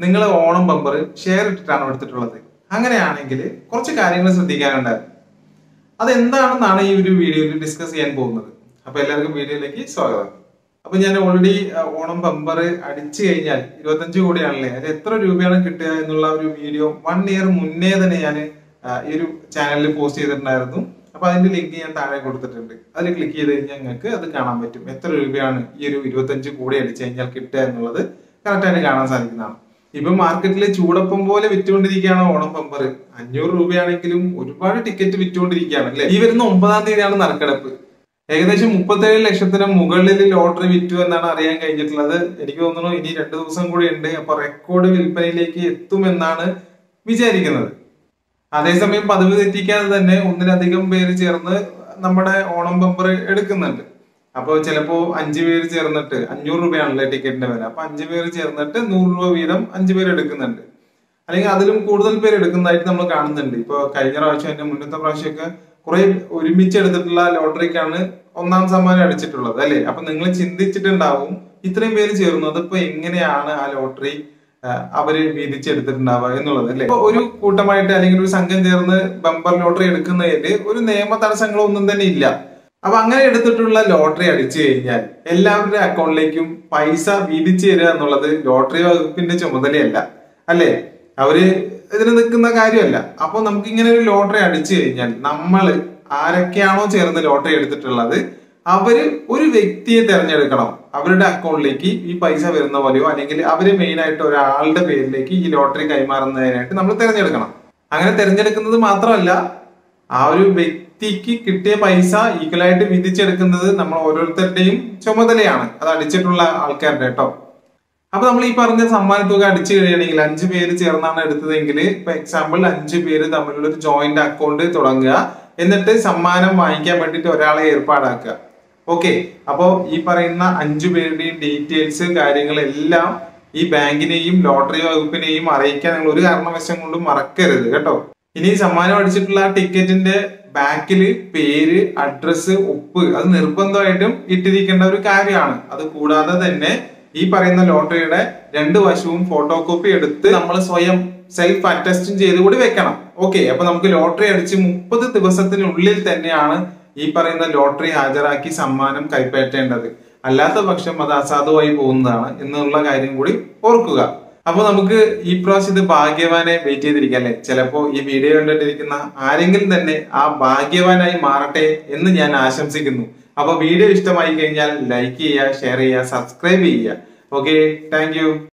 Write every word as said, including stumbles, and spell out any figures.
നിങ്ങൾ Onam bumper share ഇട്ടിട്ടാണ് എടുത്തിട്ടുള്ളത്. അങ്ങനെയാണെങ്കിൽ കുറച്ച് കാര്യങ്ങൾ ശ്രദ്ധിക്കാനുണ്ടായിരുന്നു. അതെന്താണെന്നാണ് ഈ ഒരു വീഡിയോയിൽ ഡിസ്കസ് ചെയ്യാൻ പോകുന്നത്. അപ്പൊ എല്ലാവർക്കും വീഡിയോയിലേക്ക് സ്വാഗതം. അപ്പൊ ഞാൻ ഓൾറെഡി ഓണം ബമ്പർ അടിച്ചു കഴിഞ്ഞാൽ ഇരുപത്തഞ്ച് കോടിയാണല്ലേ, അത് എത്ര രൂപയാണ് കിട്ടുക എന്നുള്ള ഒരു വീഡിയോ വൺ ഇയർ മുന്നേ തന്നെ ഞാൻ ഈ ഒരു ചാനലിൽ പോസ്റ്റ് ചെയ്തിട്ടുണ്ടായിരുന്നു. അപ്പൊ അതിന്റെ ലിങ്ക് ഞാൻ താഴെ കൊടുത്തിട്ടുണ്ട്. അതിൽ ക്ലിക്ക് ചെയ്ത് കഴിഞ്ഞാൽ നിങ്ങൾക്ക് അത് കാണാൻ പറ്റും. എത്ര രൂപയാണ് ഈ ഒരു ഇരുപത്തഞ്ച് കോടി അടിച്ചു കഴിഞ്ഞാൽ കിട്ടുക എന്നുള്ളത് കറക്റ്റായിട്ട് കാണാൻ സാധിക്കുന്നതാണ്. ഇപ്പൊ മാർക്കറ്റിൽ ചൂടപ്പം പോലെ വിറ്റുകൊണ്ടിരിക്കുകയാണ് ഓണം ബമ്പർ. അഞ്ഞൂറ് രൂപയാണെങ്കിലും ഒരുപാട് ടിക്കറ്റ് വിറ്റുകൊണ്ടിരിക്കുകയാണ് അല്ലെ. ഈ വരുന്ന ഒമ്പതാം തീയതിയാണ് നറുക്കെടുപ്പ്. ഏകദേശം മുപ്പത്തേഴ് ലക്ഷത്തിന് മുകളിൽ ലോട്ടറി വിറ്റു എന്നാണ് അറിയാൻ കഴിഞ്ഞിട്ടുള്ളത്. എനിക്ക് തോന്നുന്നു ഇനി രണ്ടു ദിവസം കൂടി ഉണ്ട്. അപ്പൊ റെക്കോർഡ് വിൽപ്പനയിലേക്ക് എത്തുമെന്നാണ് വിചാരിക്കുന്നത്. അതേസമയം പതിവ് തെറ്റിക്കാതെ തന്നെ ഒന്നിലധികം പേര് ചേർന്ന് നമ്മുടെ ഓണം ബമ്പർ എടുക്കുന്നുണ്ട്. അപ്പോൾ ചിലപ്പോ അഞ്ചു പേര് ചേർന്നിട്ട് അഞ്ഞൂറ് രൂപയാണല്ലേ ടിക്കറ്റിന്റെ വില. അപ്പൊ അഞ്ചു പേര് ചേർന്നിട്ട് നൂറ് രൂപ വീതം അഞ്ചു പേര് എടുക്കുന്നുണ്ട്. അല്ലെങ്കിൽ അതിലും കൂടുതൽ പേര് എടുക്കുന്നതായിട്ട് നമ്മൾ കാണുന്നുണ്ട്. ഇപ്പൊ കഴിഞ്ഞ പ്രാവശ്യം എന്റെ മുന്നത്തെ പ്രാവശ്യമൊക്കെ കുറെ ഒരുമിച്ച് എടുത്തിട്ടുള്ള ലോട്ടറിക്കാണ് ഒന്നാം സമ്മാനം അടിച്ചിട്ടുള്ളത് അല്ലെ. അപ്പൊ നിങ്ങൾ ചിന്തിച്ചിട്ടുണ്ടാവും ഇത്രയും പേര് ചേർന്നത് ഇപ്പൊ എങ്ങനെയാണ് ആ ലോട്ടറി അവര് വീതിച്ചെടുത്തിട്ടുണ്ടാവുക എന്നുള്ളത് അല്ലെ. ഇപ്പൊ ഒരു കൂട്ടമായിട്ട് അല്ലെങ്കിൽ ഒരു സംഘം ചേർന്ന് ബമ്പർ ലോട്ടറി എടുക്കുന്നതിൽ ഒരു നിയമ തടസ്സങ്ങളോ ഒന്നും തന്നെ ഇല്ല. അപ്പൊ അങ്ങനെ എടുത്തിട്ടുള്ള ലോട്ടറി അടിച്ചു കഴിഞ്ഞാൽ എല്ലാവരുടെ അക്കൗണ്ടിലേക്കും പൈസ വീതിച്ചു തരിക എന്നുള്ളത് ലോട്ടറി വകുപ്പിന്റെ ചുമതലയല്ല അല്ലെ. അവര് ഇതിന് നിൽക്കുന്ന കാര്യമല്ല. അപ്പൊ നമുക്ക് ഇങ്ങനെ ഒരു ലോട്ടറി അടിച്ചു കഴിഞ്ഞാൽ നമ്മൾ ആരൊക്കെയാണോ ചേർന്ന് ലോട്ടറി എടുത്തിട്ടുള്ളത് അവര് ഒരു വ്യക്തിയെ തെരഞ്ഞെടുക്കണം. അവരുടെ അക്കൗണ്ടിലേക്ക് ഈ പൈസ വരുന്ന പോലെയോ അല്ലെങ്കിൽ അവര് മെയിൻ ആയിട്ട് ഒരാളുടെ പേരിലേക്ക് ഈ ലോട്ടറി കൈമാറുന്നതിനായിട്ട് നമ്മൾ തിരഞ്ഞെടുക്കണം. അങ്ങനെ തിരഞ്ഞെടുക്കുന്നത് മാത്രമല്ല, ആ ഒരു വ്യക്തിക്ക് കിട്ടിയ പൈസ ഈക്വലായിട്ട് വിധിച്ചെടുക്കുന്നത് നമ്മൾ ഓരോരുത്തരുടെയും ചുമതലയാണ്. അത് അടിച്ചിട്ടുള്ള ആൾക്കാരുടെ കേട്ടോ. അപ്പൊ നമ്മൾ ഈ പറഞ്ഞ സമ്മാന തുക അടിച്ചു കഴിയണമെങ്കിൽ അഞ്ചു പേര് ചേർന്നാണ് എടുത്തതെങ്കിൽ ഇപ്പൊ എക്സാമ്പിൾ അഞ്ചു പേര് തമ്മിലുള്ള ഒരു ജോയിന്റ് അക്കൗണ്ട് തുടങ്ങുക. എന്നിട്ട് സമ്മാനം വാങ്ങിക്കാൻ വേണ്ടിയിട്ട് ഒരാളെ ഏർപ്പാടാക്കുക. ഓക്കെ. അപ്പോ ഈ പറയുന്ന അഞ്ചു പേരുടെയും ഡീറ്റെയിൽസ് കാര്യങ്ങളെല്ലാം ഈ ബാങ്കിനെയും ലോട്ടറി വകുപ്പിനെയും അറിയിക്കാൻ നിങ്ങൾ ഒരു കാരണവശം കൊണ്ടും മറക്കരുത് കേട്ടോ. ഇനി സമ്മാനം അടിച്ചിട്ടുള്ള ടിക്കറ്റിന്റെ ബാക്കില് പേര്, അഡ്രസ്, ഒപ്പ് അത് നിർബന്ധമായിട്ടും ഇട്ടിരിക്കേണ്ട ഒരു കാര്യമാണ്. അത് കൂടാതെ തന്നെ ഈ പറയുന്ന ലോട്ടറിയുടെ രണ്ട് വശവും ഫോട്ടോ കോപ്പി എടുത്ത് നമ്മൾ സ്വയം സെൽഫ് അറ്റസ്റ്റും ചെയ്ത് കൂടി വെക്കണം. ഓക്കെ. അപ്പൊ നമുക്ക് ലോട്ടറി അടിച്ച് മുപ്പത് ദിവസത്തിനുള്ളിൽ തന്നെയാണ് ഈ പറയുന്ന ലോട്ടറി ഹാജരാക്കി സമ്മാനം കൈപ്പറ്റേണ്ടത്. അല്ലാത്ത പക്ഷം അത് അസാധുവായി പോകുന്നതാണ് എന്നുള്ള കാര്യം കൂടി ഓർക്കുക. അപ്പൊ നമുക്ക് ഈ പ്രാവശ്യം ഇത് ഭാഗ്യവാനെ വെയിറ്റ് ചെയ്തിരിക്കാം അല്ലെ. ചിലപ്പോ ഈ വീഡിയോ കണ്ടിട്ടിരിക്കുന്ന ആരെങ്കിലും തന്നെ ആ ഭാഗ്യവാനായി മാറട്ടെ എന്ന് ഞാൻ ആശംസിക്കുന്നു. അപ്പൊ വീഡിയോ ഇഷ്ടമായി കഴിഞ്ഞാൽ ലൈക്ക് ചെയ്യുക, ഷെയർ ചെയ്യുക, സബ്സ്ക്രൈബ് ചെയ്യുക. Okay, thank U.